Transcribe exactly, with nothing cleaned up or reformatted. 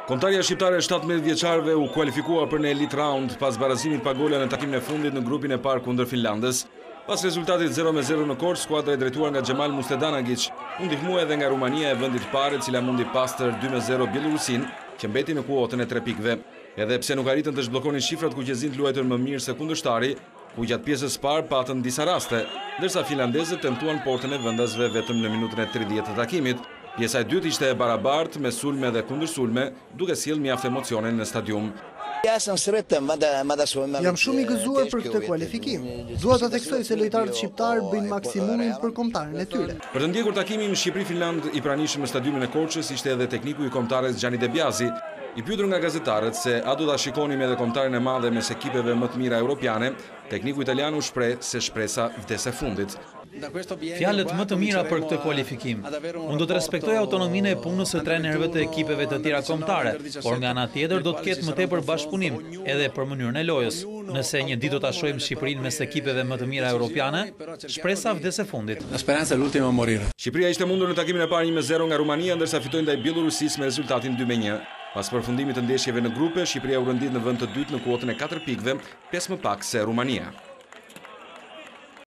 Kombëtarja shqiptare e shtatëmbëdhjetë vjeçarëve u kualifikua për në Elite Round pas barazimit pa gola në takimin e fundit në grupin e parë kundër Finlandës. Pas rezultatit zero me zero në Korçë, skuadra e drejtuar nga Xhemal Mustedanagic u ndihmua edhe nga Rumania e vendit parë, e cila mundi pastër dy me zero Bielorusin, që mbeti në kuotën e tre pikëve. Edhe pse nuk arritën të zhbllokonin shifrat, kuqezin luajtën më mirë se kundërshtari, ku gjatë pjesës parë patën disa raste, ndërsa finlandezët tentuan portën e vendasve vetëm në minutën e tridhjetë të takimit. Pjesa e dytë ishte e barabartë me sulme dhe kundërsulme, duke sjellë mjaft emocione në stadium. Jam shumë i gëzuar për këtë kualifikim. Dua ta theksoj se lojtarët shqiptar bëjnë maksimumin për kombëtarën e tyre. Për të ndjekur takimin Shqipëri-Finland i pranishëm në stadiumin e Korçës ishte edhe tekniku i kombëtarës Gjani Debiazi, i pyetur nga gazetarët se a do ta shikonim edhe kombëtaren e madhe mes ekipeve më të mira europiane, tekniku italian u shpreh se shpresa vdes e fundit. Fjalët më të mira për këtë kualifikim. Unë do të respektoj autonominë e punës së trajnerëve të ekipeve të tjera kombëtare, por nga ana tjetër do të ketë më tepër bashkëpunim edhe për mënyrën e lojës. Nëse një ditë do ta shohim Shqipërinë mes ekipeve më të mira europiane, shpresa vdes e fundit. Shqipëria ishte mundur në takimin e parë një me zero nga Rumania, ndërsa fitoi ndaj Bielorusisë me rezultatin dy me një. Pas përfundimit të ndeshjeve në grupe, Shqipëria u rendit në vend të dytë në kuotën e katër pikëve, pesë më pak se Rumania.